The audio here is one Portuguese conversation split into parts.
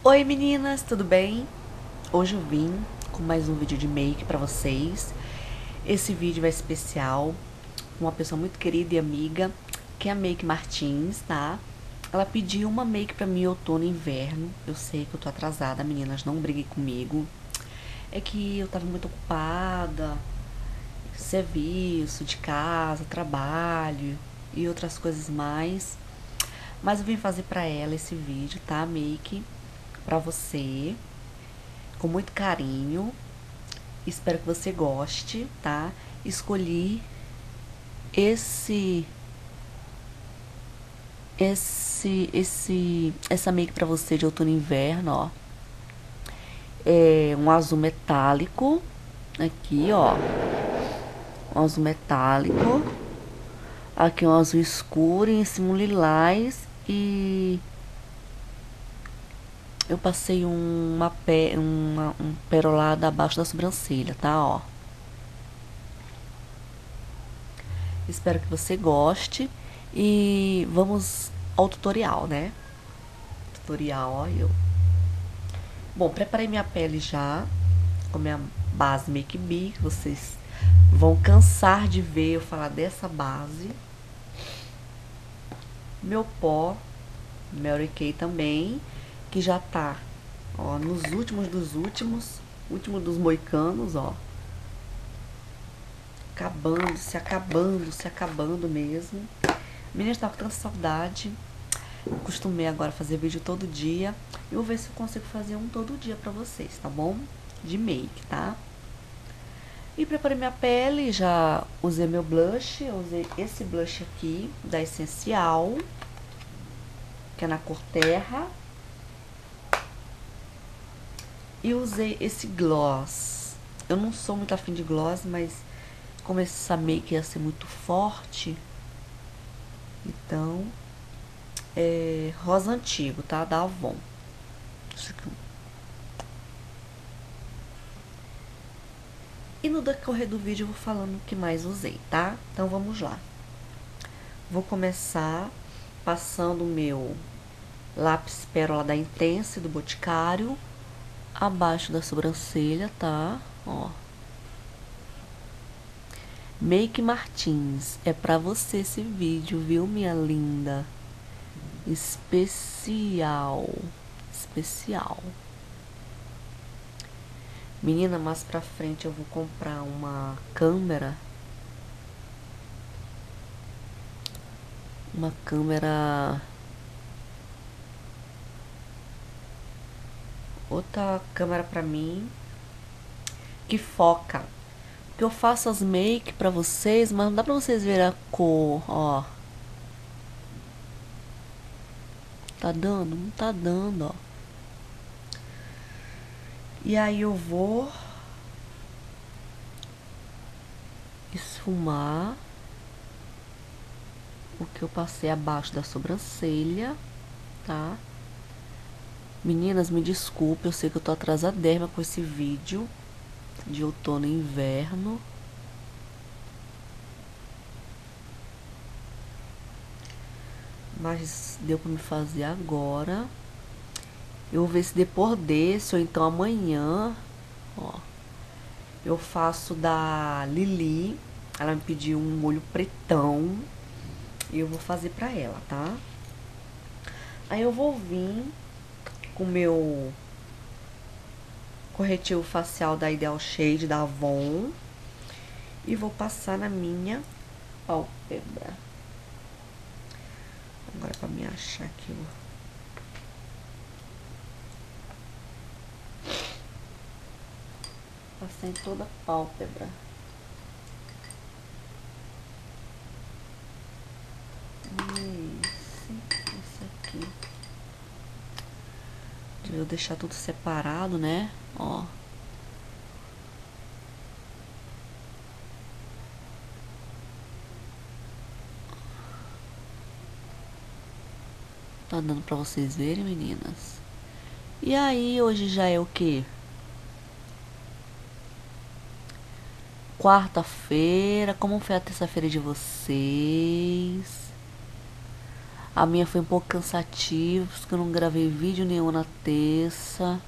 Oi meninas, tudo bem? Hoje eu vim com mais um vídeo de make pra vocês. Esse vídeo é especial com uma pessoa muito querida e amiga, que é a Make Martins, tá? Ela pediu uma make pra mim outono e inverno. Eu sei que eu tô atrasada, meninas, não briguem comigo. É que eu tava muito ocupada, serviço de casa, trabalho e outras coisas mais. Mas eu vim fazer pra ela esse vídeo, tá? Make pra você, com muito carinho. Espero que você goste, tá? Escolhi esse essa make pra você de outono e inverno, ó. É um azul metálico aqui, ó. Um azul metálico. Aqui um azul escuro, em cima um lilás e eu passei um perolado abaixo da sobrancelha, tá, ó. Espero que você goste e vamos ao tutorial, né? Tutorial, ó, eu. Bom, preparei minha pele já com minha base Make Be, que vocês vão cansar de ver eu falar dessa base. Meu pó Mary Kay também, que já tá, ó, nos últimos dos últimos, último dos moicanos, ó. Se acabando mesmo. Menina, tava com tanta saudade. Costumei agora fazer vídeo todo dia. Eu vou ver se eu consigo fazer um todo dia pra vocês, tá bom? De make, tá? E preparei minha pele, já usei meu blush. Eu usei esse blush aqui, da Essencial, que é na cor terra. E usei esse gloss. Eu não sou muito afim de gloss, mas como essa make ia ser muito forte, então é rosa antigo, tá? Da Avon. Isso aqui. E no decorrer do vídeo eu vou falando o que mais usei, tá? Então vamos lá. Vou começar passando o meu lápis pérola da Intense do Boticário abaixo da sobrancelha, tá? Ó. Make Martins, é pra você esse vídeo, viu, minha linda? Especial. Especial. Menina, mais pra frente eu vou comprar uma câmera. Uma câmera. Outra câmera pra mim. Que foca. Porque eu faço as make pra vocês, mas não dá pra vocês verem a cor, ó. Tá dando? Não tá dando, ó. E aí eu vou esfumar o que eu passei abaixo da sobrancelha, tá? Meninas, me desculpe, eu sei que eu tô atrasadérrima com esse vídeo de outono e inverno. Mas deu pra me fazer agora. Eu vou ver se depois desse ou então amanhã, ó, eu faço da Lili. Ela me pediu um molho pretão e eu vou fazer pra ela, tá? Aí eu vou vir com o meu corretivo facial da Ideal Shade da Avon e vou passar na minha pálpebra. Agora pra me achar aqui, ó. Passei em toda a pálpebra. Esse aqui. Eu deixar tudo separado, né? Ó. Tá dando pra vocês verem, meninas? E aí, hoje já é o quê? Quarta-feira. Como foi a terça-feira de vocês? A minha foi um pouco cansativa, porque eu não gravei vídeo nenhum na terça.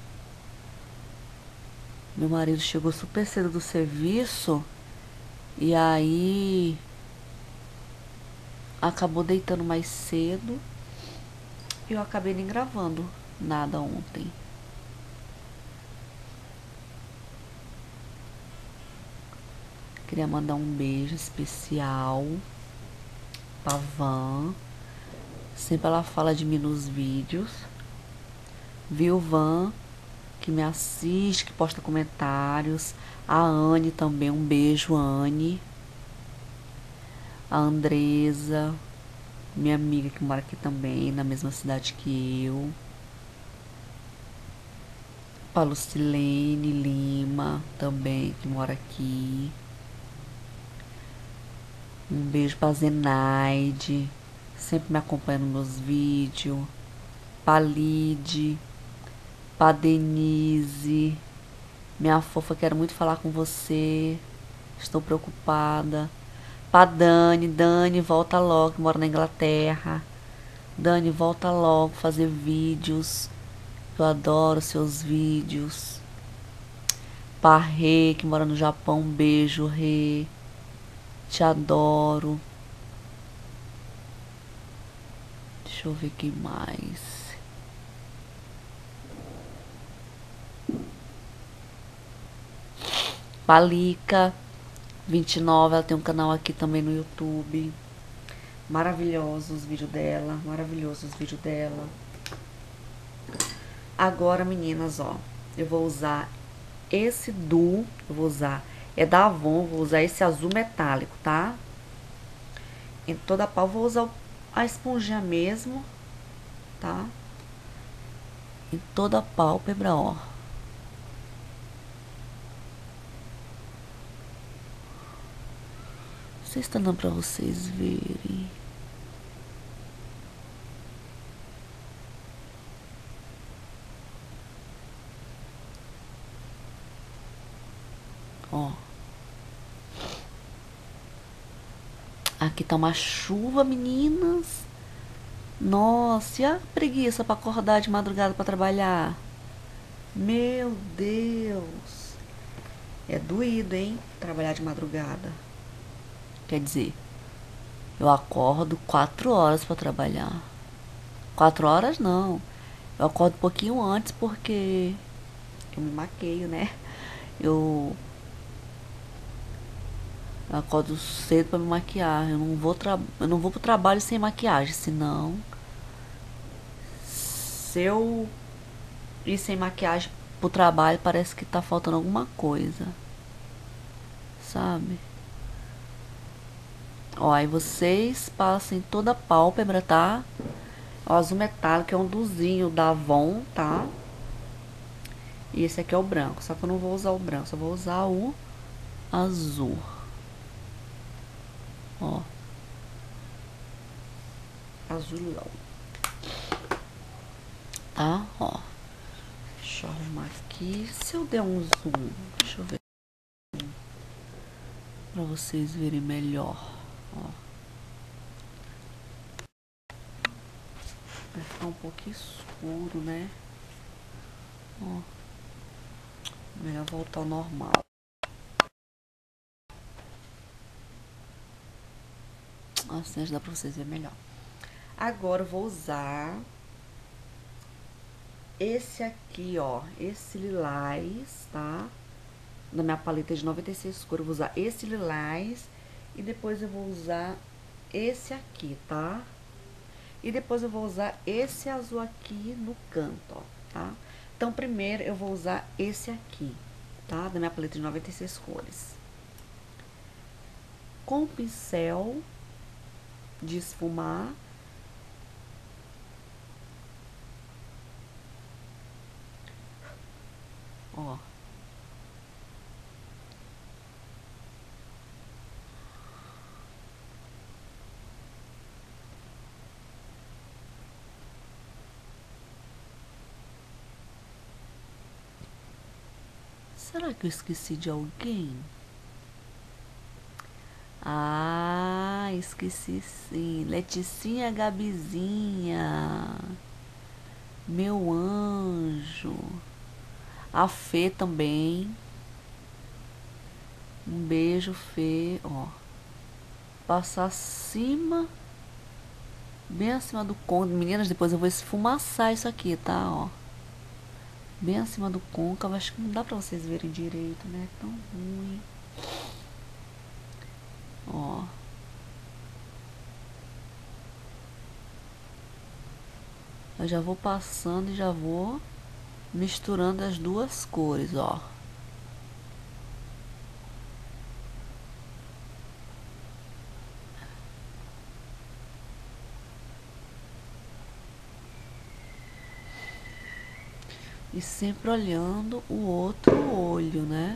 Meu marido chegou super cedo do serviço e aí acabou deitando mais cedo e eu acabei nem gravando nada ontem. Queria mandar um beijo especial pra Van. Sempre ela fala de mim nos vídeos. Viu, Van? Que me assiste, que posta comentários. A Anne também, um beijo, Anne. A Andresa, minha amiga que mora aqui também, na mesma cidade que eu. Pra Lucilene Lima, também, que mora aqui. Um beijo pra Zenaide, sempre me acompanha nos meus vídeos. Pra Lide, pra Denise, minha fofa, quero muito falar com você. Estou preocupada. Pra Dani, Dani, volta logo, que mora na Inglaterra. Dani, volta logo fazer vídeos. Eu adoro seus vídeos. Pra Rê, que mora no Japão, um beijo, Rê. Te adoro. Deixa eu ver quem mais. Palika 29, ela tem um canal aqui também no YouTube. Maravilhosos os vídeos dela, maravilhosos os vídeos dela. Agora, meninas, ó, eu vou usar esse duo, eu vou usar, é da Avon, vou usar esse azul metálico, tá? Em toda a pau, vou usar a esponjinha mesmo, tá? Em toda a pálpebra, ó. Não sei se tá dando pra vocês verem. Ó. Aqui tá uma chuva, meninas. Nossa, e a preguiça pra acordar de madrugada pra trabalhar? Meu Deus. É doído, hein? Trabalhar de madrugada. Quer dizer, eu acordo 4 horas pra trabalhar. 4 horas não. Eu acordo um pouquinho antes porque eu me maqueio, né? Eu acordo cedo pra me maquiar. Eu não vou pro trabalho sem maquiagem, senão se eu ir sem maquiagem pro trabalho parece que tá faltando alguma coisa. Sabe? Ó, aí vocês passem toda a pálpebra, tá? O azul metálico é um duzinho da Avon, tá? E esse aqui é o branco, só que eu não vou usar o branco, só vou usar o azul. Ó. Azulão. Tá? Ó. Deixa eu arrumar aqui. Se eu der um zoom, deixa eu ver. Pra vocês verem melhor. Ó. Vai ficar um pouco escuro, né? Ó. Melhor voltar ao normal. Assim dá pra vocês verem melhor. Agora eu vou usar esse aqui, ó. Esse lilás, tá? Na minha paleta de 96 cores, eu vou usar esse lilás. E depois eu vou usar esse aqui, tá? E depois eu vou usar esse azul aqui no canto, ó, tá? Então, primeiro eu vou usar esse aqui, tá? Da minha paleta de 96 cores. Com o pincel de esfumar. Ó. Será que eu esqueci de alguém? Ah, esqueci sim. Leticinha Gabizinha. Meu anjo. A Fê também. Um beijo, Fê. Ó. Passar acima. Bem acima do côncavo. Meninas, depois eu vou esfumaçar isso aqui, tá? Ó. Bem acima do côncavo. Acho que não dá pra vocês verem direito, né? Tão ruim. Ó. Eu já vou passando e já vou misturando as duas cores, ó. E sempre olhando o outro olho, né?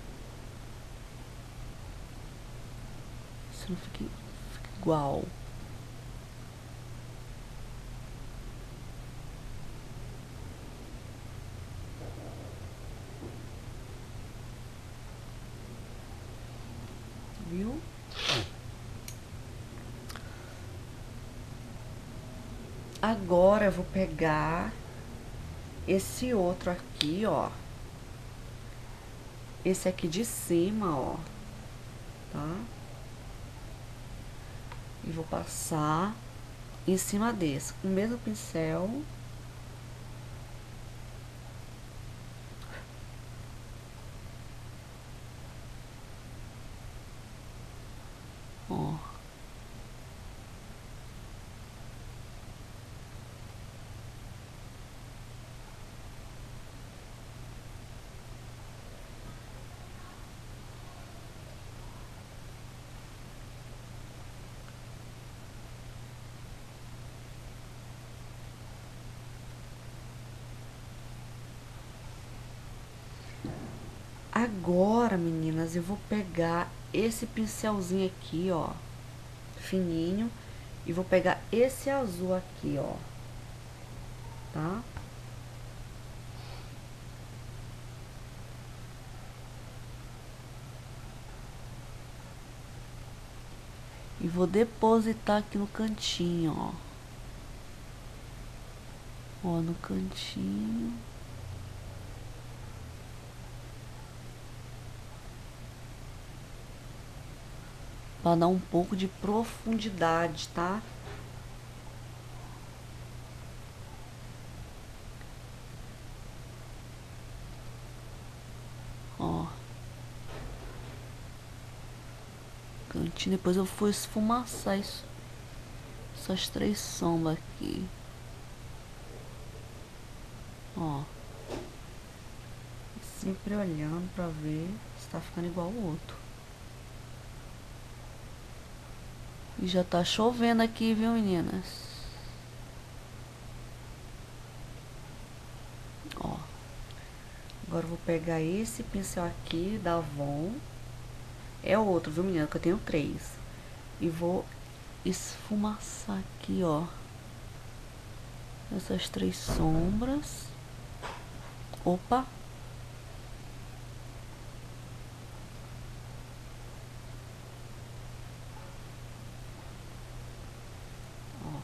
Se não fica igual. Viu? Agora eu vou pegar esse outro aqui, ó. Esse aqui de cima, ó. Tá? E vou passar em cima desse, com o mesmo pincel. Ó. Agora, meninas, eu vou pegar esse pincelzinho aqui, ó, fininho, e vou pegar esse azul aqui, ó, tá? E vou depositar aqui no cantinho, ó. Ó, no cantinho. Pra dar um pouco de profundidade, tá? Ó. Cantinho, depois eu vou esfumaçar isso. Essas três sombras aqui. Ó. Sempre olhando pra ver se tá ficando igual o outro. E já tá chovendo aqui, viu, meninas? Ó. Agora eu vou pegar esse pincel aqui da Avon. É outro, viu, menina? Que eu tenho 3. E vou esfumaçar aqui, ó. Essas 3 sombras. Opa! Ó.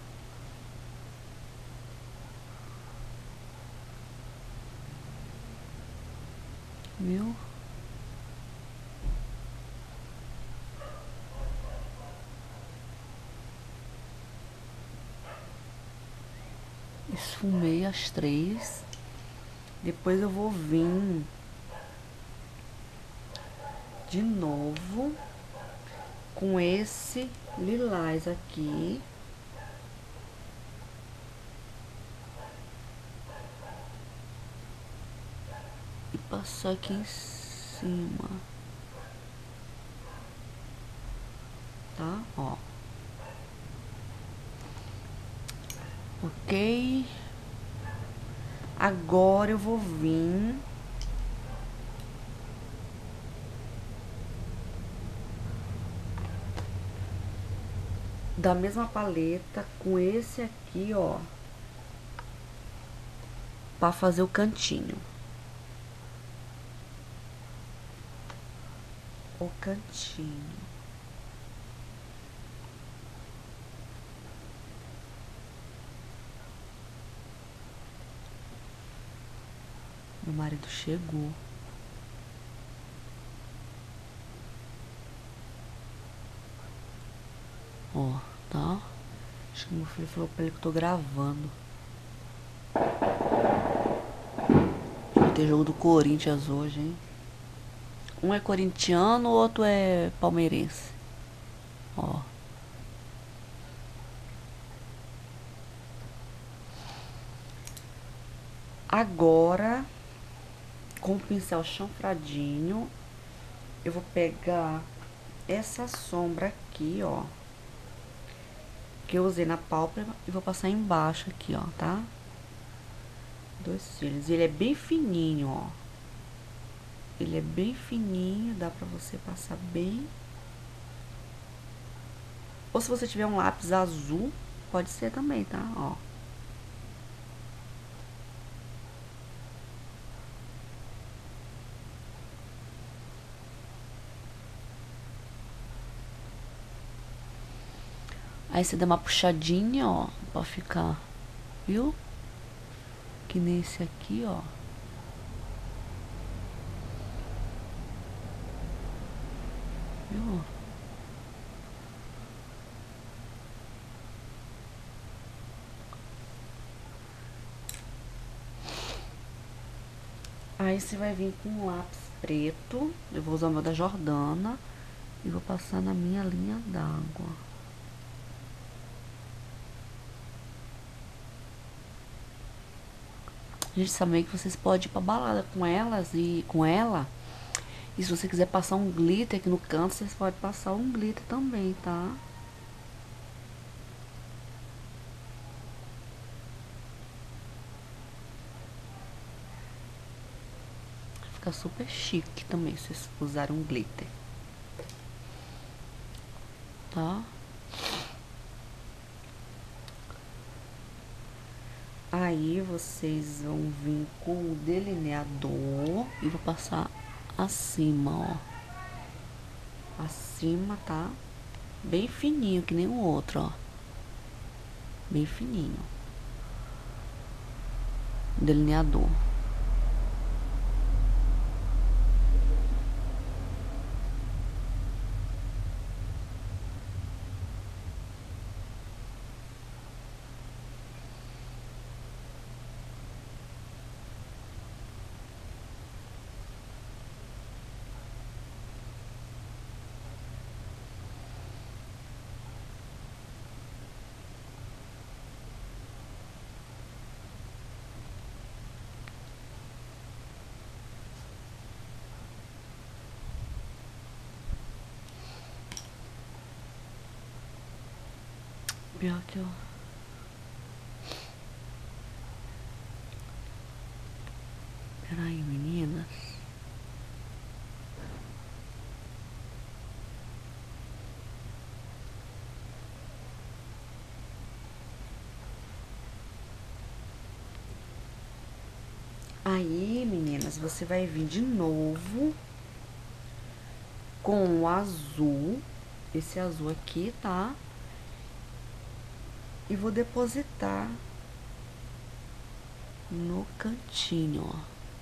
Viu? Esfumei as 3. Depois eu vou vir de novo com esse lilás aqui. E passar aqui em cima. Tá? Ó. Ok. Agora eu vou vir da mesma paleta com esse aqui, ó, pra fazer o cantinho. O cantinho. Meu marido chegou. Ó, tá? Acho que meu filho falou pra ele que eu tô gravando. Vai ter jogo do Corinthians hoje, hein? Um é corintiano, o outro é palmeirense. Ó. Agora, com o pincel chanfradinho, eu vou pegar essa sombra aqui, ó, que eu usei na pálpebra, e vou passar embaixo aqui, ó, tá? Dois cílios. Ele é bem fininho, ó. Ele é bem fininho, dá pra você passar bem. Ou se você tiver um lápis azul, pode ser também, tá? Ó. Aí você dá uma puxadinha, ó, pra ficar, viu? Que nesse aqui, ó. Viu? Aí você vai vir com um lápis preto. Eu vou usar o meu da Jordana. E vou passar na minha linha d'água. Gente, sabem que vocês podem ir pra balada com elas e com ela. E se você quiser passar um glitter aqui no canto, vocês podem passar um glitter também, tá? Fica super chique também se vocês usarem um glitter. Tá? Aí vocês vão vir com o delineador e vou passar acima, ó. Acima, tá? Bem fininho, que nem o outro, ó. Bem fininho. Delineador. Pior que eu... Peraí, meninas. Aí, meninas, você vai vir de novo com o azul. Esse azul aqui, tá? E vou depositar no cantinho, ó.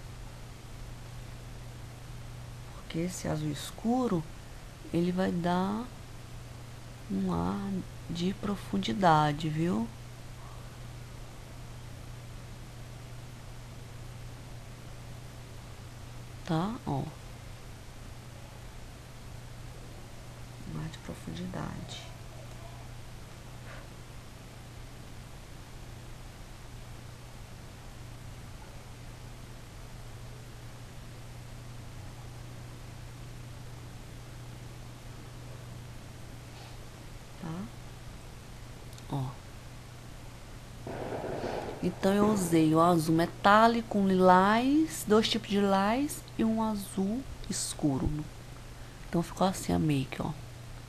Porque esse azul escuro, ele vai dar um ar de profundidade, viu? Tá? Ó. Um ar de profundidade. Ó. Então eu usei o azul metálico, um lilás, dois tipos de lilás e um azul escuro. Então ficou assim a make, ó.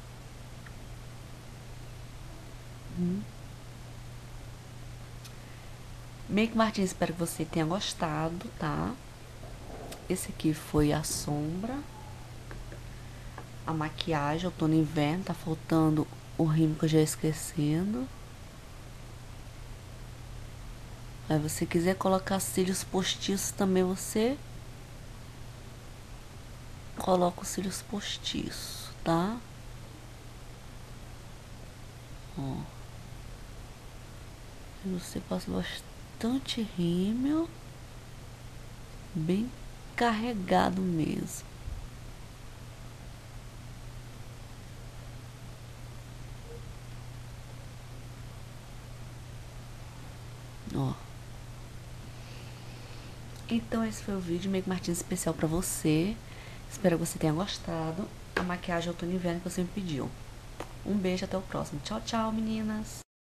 Make Martins, espero que você tenha gostado, tá? Esse aqui foi a sombra. A maquiagem, outono e inverno, tá faltando o rímel que eu já ia esquecendo. Aí você quiser colocar cílios postiços também, você coloca os cílios postiços, tá? Ó. E você passa bastante rímel, bem carregado mesmo. Ó. Então esse foi o vídeo Make Martins especial pra você. Espero que você tenha gostado. A maquiagem outono e inverno que você me pediu. Um beijo, até o próximo. Tchau, tchau, meninas!